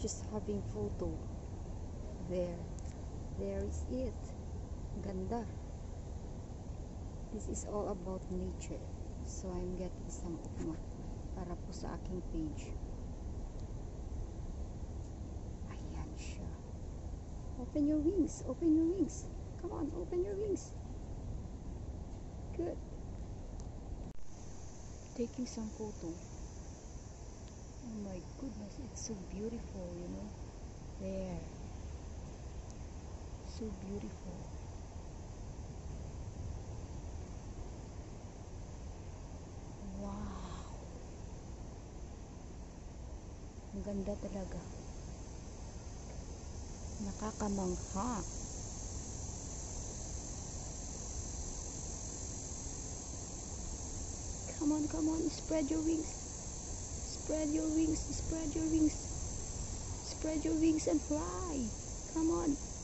just having photo. There is it. Ganda. This is all about nature. So I'm getting some ukma para po sa aking page. Ayan siya. Open your wings. Open your wings. Come on, open your wings. Good. Taking some photo. Oh my goodness, it's so beautiful, you know. There. So beautiful. Wow. Ang ganda talaga. Nakakamangha. Come on, spread your wings. Spread your wings, spread your wings. Spread your wings and fly. Come on.